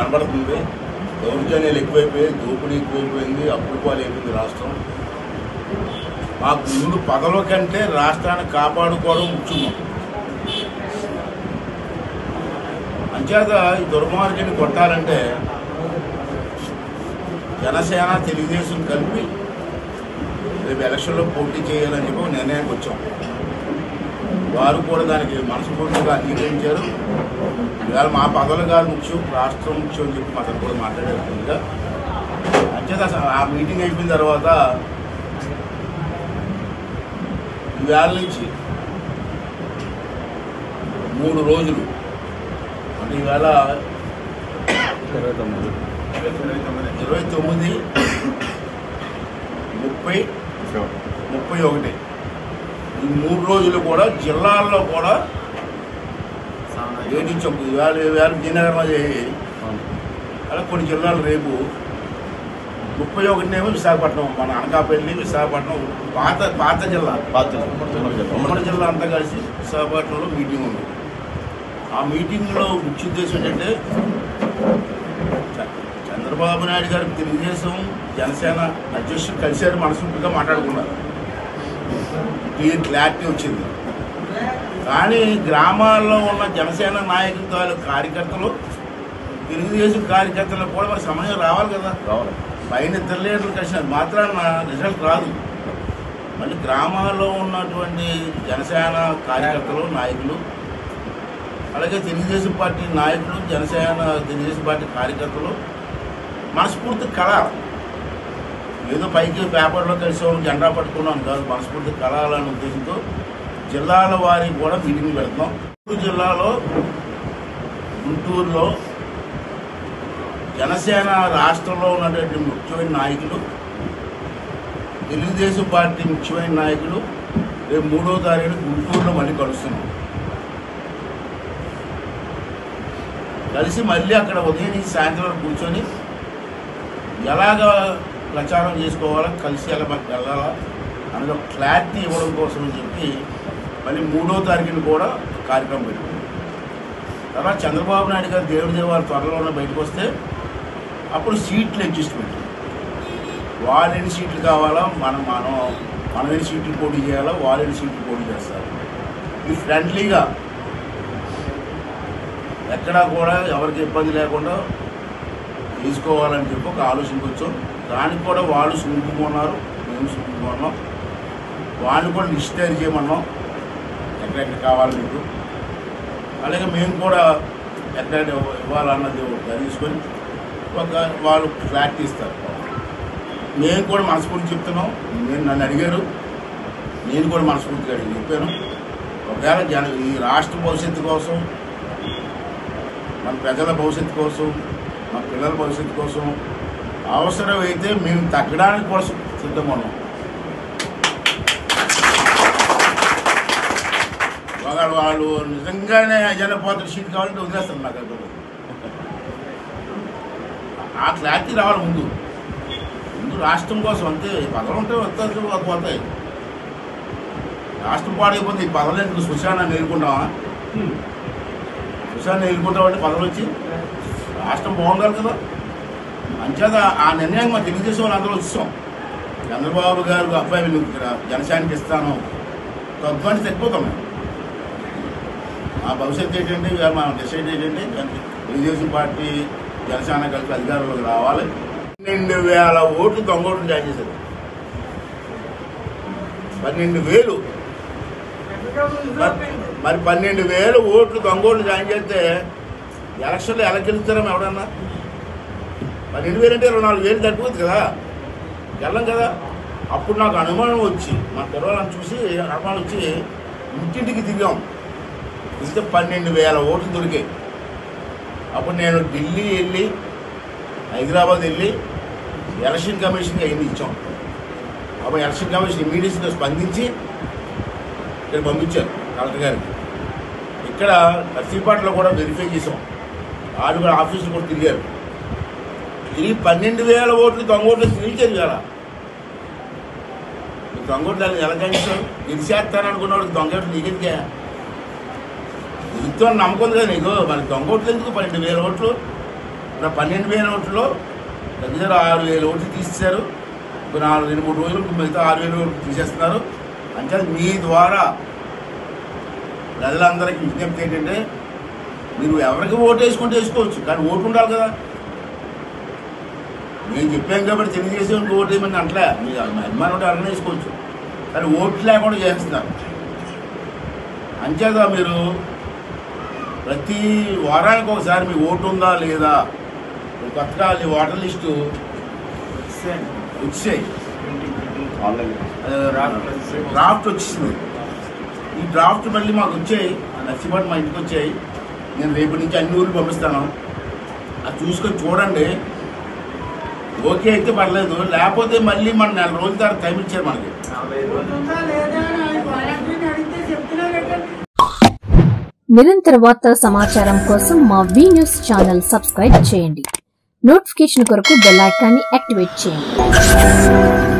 కనబడుతుంది. దౌర్జన్యాలు ఎక్కువైపోయాయి, దోపిడీ ఎక్కువైపోయింది, అప్పుల పాలు అయిపోయింది రాష్ట్రం. మాకు ముందు పదవుల కంటే రాష్ట్రాన్ని కాపాడుకోవడం ముఖ్యం. అంచేత ఈ దుర్మార్గాన్ని కొట్టాలంటే జనసేన తెలుగుదేశం కలిపి రేపు ఎలక్షన్లో పోటీ చేయాలని చెప్పి ఒక నిర్ణయానికి వచ్చాం. వారు కూడా దానికి మనస్ఫూర్తిగా అంగీకరించారు. ఇవాళ మా పదవులు కాదు ముఖ్యం, రాష్ట్రం ముఖ్యం అని చెప్పి మాతో కూడా మాట్లాడేట్టుగా. అంచేత ఆ మీటింగ్ అయిపోయిన తర్వాత ఈవేళ నుంచి 3 రోజులు అంటే ఈవేళ 29, 30, 31 ఈ 3 రోజులు కూడా జిల్లాల్లో కూడా వేయించాం. ఇవాళ విజయనగరం అలా కొన్ని జిల్లాలు రేపు 31 విశాఖపట్నం, మన అనకాపల్లి, విశాఖపట్నం పాత జిల్లా ఉమ్మడి జిల్లా అంతా కలిసి విశాఖపట్నంలో మీటింగ్ ఉంది. ఆ మీటింగ్లో ముఖ్య ఉద్దేశం ఏంటంటే చంద్రబాబు నాయుడు గారు తెలుగుదేశం జనసేన అధ్యక్షుడు కలిసారు, మనస్ఫూర్తిగా మాట్లాడుకున్నారు, క్లారిటీ వచ్చింది. కానీ గ్రామాల్లో ఉన్న జనసేన నాయకులు కార్యకర్తలు తెలుగుదేశం కార్యకర్తలకు కూడా మరి సమయం రావాలి కదా. పైన 2 లీటర్లు కలిసినది మాత్రాన రిజల్ట్ రాదు. మళ్ళీ గ్రామాల్లో ఉన్నటువంటి జనసేన కార్యకర్తలు నాయకులు, అలాగే తెలుగుదేశం పార్టీ నాయకులు, తెలుగుదేశం పార్టీ కార్యకర్తలు మనస్ఫూర్తి కళాలి. ఏదో పైకి పేపర్లో కలిసాం, జెండా పట్టుకున్నాం కాదు, మనస్ఫూర్తి కళాలనే ఉద్దేశంతో జిల్లాల వారికి కూడా మీటింగ్ పెడతాం. జిల్లాలో గుంటూరులో జనసేన రాష్ట్రంలో ఉన్నటువంటి ముఖ్యమైన నాయకులు, తెలుగుదేశం పార్టీ ముఖ్యమైన నాయకులు రేపు 3వ తారీఖున గుంటూరులో మళ్ళీ కలుస్తున్నాం. కలిసి మళ్ళీ అక్కడ ఉదయం నుంచి సాయంత్రం కూర్చొని ఎలాగ ప్రచారం చేసుకోవాలో, కలిసి ఎలా వెళ్ళాలా అందులో క్లారిటీ ఇవ్వడం కోసం అని చెప్పి మళ్ళీ 3వ తారీఖున కూడా కార్యక్రమం పెట్టుకుంది. తర్వాత చంద్రబాబు నాయుడు గారు దేవుడి దేవాలు త్వరలోనే బయటకు వస్తే అప్పుడు సీట్లు అడ్జస్ట్మెంట్, వాళ్ళు ఎన్ని సీట్లు కావాలా, మనం ఎన్ని సీట్లు పోటీ చేయాలో వాళ్ళు ఎన్ని సీట్లు పోటీ చేస్తారు. ఇది ఫ్రెండ్లీగా ఎక్కడా కూడా ఎవరికి ఇబ్బంది లేకుండా తీసుకోవాలని చెప్పి ఒక ఆలోచనకు వచ్చాం. దానికి కూడా వాళ్ళు సుముఖున్నారు, మేము సుముఖున్నాం. వాళ్ళు కూడా లిస్ట్ తయారు చేయమన్నాం, ఎక్కడెక్కడ కావాలి మీకు. అలాగే మేము కూడా ఎక్కడెక్కడ ఇవ్వాలన్నది తీసుకొని వాళ్ళు క్లారిటీ ఇస్తారు. మేము కూడా మనస్ఫూర్తి చెప్తున్నాం. నన్ను అడిగారు, నేను కూడా మనస్ఫూర్తిగా చెప్పాను. ఒకవేళ ఈ రాష్ట్ర భవిష్యత్తు కోసం, మన ప్రజల భవిష్యత్తు కోసం, మన పిల్లల భవిష్యత్తు కోసం అవసరమైతే మేము తగ్గడానికి కూడా సిద్ధంగా ఉన్నాం. వాళ్ళు నిజంగానే అజనపాత్ర సీట్ కావాలంటే వదిలేస్తారు. నాకు అర్థం ఆ క్లారిటీ రావాలి. ముందు రాష్ట్రం కోసం అంతే. పదవులు ఉంటే వస్తారు, పోతాయి. రాష్ట్రం పాడైపోతే ఈ పదవులు ఎందుకు? సుశాన నేర్చుకుంటామా? సుశాన నేర్చుకుంటామంటే పదవులు వచ్చి రాష్ట్రం బాగుండాలి కదా. అంచేత ఆ నిర్ణయాన్ని మా తెలుగుదేశం వాళ్ళు అందరూ వచ్చాం. చంద్రబాబు గారు అబ్బాయి జనసేనకి ఇస్తాను తత్వాన్ని తగ్గిపోతాం. మేము మా భవిష్యత్తు ఏంటంటే మనం డిసైడ్ ఏంటంటే తెలుగుదేశం పార్టీ జనసేన కలిపి అధికారంలోకి రావాలి. 12,000 ఓట్లు దొంగోట్లు జాయిన్ చేశారు. 12,000 మరి 12,000 ఓట్లు దొంగోట్లు జాయిన్ చేస్తే ఎలక్షన్లో ఎలా గెలుస్తారా ఎవడన్నా? 12,000 అంటే 24,000 తగ్గిపోతుంది కదా, వెళ్ళం కదా. అప్పుడు నాకు అనుమానం వచ్చి, మా కుర్రాళ్ళని చూసి అనుమానం వచ్చి ఇంటింటికి తిరిగాం. ఇస్తే 12,000 ఓట్లు దొరికాయి. అప్పుడు నేను ఢిల్లీ వెళ్ళి, హైదరాబాద్ వెళ్ళి ఎలక్షన్ కమిషన్కి అవన్నీ ఇచ్చాం. అప్పుడు ఎలక్షన్ కమిషన్ ఇమీడియట్గా స్పందించి ఇక్కడ పంపించారు కలెక్టర్ గారికి. ఇక్కడ నర్సీపేటలో కూడా వెరిఫై చేసాం. వాళ్ళు కూడా ఆఫీసులు కూడా తిరిగారు. తిరిగి 12,000 ఓట్లు దొంగోట్లు తిరిగారు కదా. దొంగోట్లు ఎలా గెలిచారు? గెలిచేస్తాననుకున్నవాడు దొంగోట్లు నీకెందుకే? నిత్యం నమ్మకం కదా నీకు. మరి దొంగోట్లు ఎందుకు? 12,000 ఓట్లు ఇప్పుడు 12,000 ఓట్లలో దగ్గర 6,000 ఓట్లు తీసేశారు. ఇప్పుడు 2-3 రోజులకు మిగతా 6,000 ఓట్లు తీసేస్తున్నారు. అంటే మీ ద్వారా ప్రజలందరికీ విజ్ఞప్తి ఏంటంటే, మీరు ఎవరికి ఓటు వేసుకుంటే వేసుకోవచ్చు, కానీ ఓటు ఉండాలి కదా. నేను చెప్పాను కాబట్టి తెలుగుదేశం ఓటు వేయమని అంటలే, మీ అభిమానం ఉంటే ఎవరైనా వేసుకోవచ్చు, కానీ ఓట్లు లేకుండా చేస్తున్నారు. అంచేత మీరు ప్రతి వారానికి ఒకసారి మీ ఓటు ఉందా లేదా కొత్తగా ఓటర్ లిస్టు వచ్చాయి, డ్రాఫ్ట్ వచ్చింది. ఈ డ్రాఫ్ట్ మళ్ళీ మాకు వచ్చాయి, నచ్చిపాటు మా ఇంటికి వచ్చాయి. నేను రేపటి నుంచి అన్ని ఊళ్ళు పంపిస్తాను. అది చూసుకొని చూడండి, ఓకే అయితే పర్లేదు, లేకపోతే మళ్ళీ మన 4 రోజుల తర్వాత టైం ఇచ్చారు మనకి. నిరంతర వార్తా సమాచారం కోసం మా వి న్యూస్ ఛానల్ సబ్స్క్రైబ్ చేయండి. నోటిఫికేషన్ కొరకు బెల్ ఐకాన్ని యాక్టివేట్ చేయండి.